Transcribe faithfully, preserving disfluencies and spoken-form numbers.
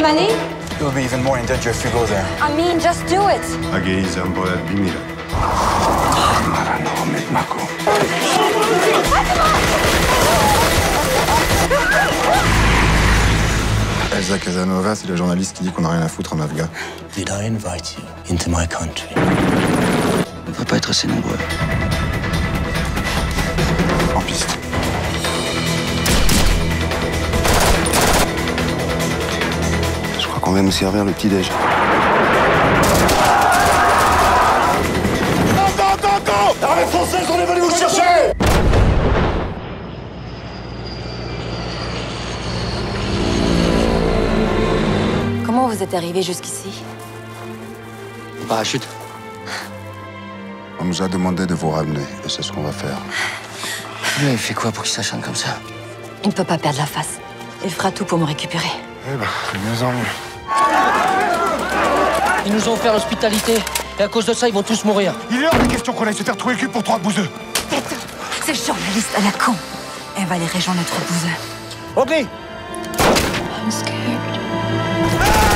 money? You'll be even more in danger if you go there. I mean, just do it. Agilizam boja Dimira. Marano Mako. Elsa Casanova, c'est la journaliste qui dit qu'on n'a rien à foutre en Afghan. Did I invite you into my country? On ne devrait pas être assez nombreux. En piste. Je crois qu'on va nous servir le petit-déj. Attends, attends, attends! L'armée française, on est venu vous chercher! Comment vous êtes arrivé jusqu'ici? En parachute. On nous a demandé de vous ramener, et c'est ce qu'on va faire. Lui, il fait quoi pour qu'il s'acharne comme ça? Il ne peut pas perdre la face. Il fera tout pour me récupérer. Eh ben, c'est mieux en mieux. Ils nous ont offert l'hospitalité, et à cause de ça, ils vont tous mourir. Il est hors de question qu'on aille se faire trouver le cul pour trois bouseux. Tête, c'est journaliste à la con. Elle va les rejoindre notre bouseux. Ok. I'm scared.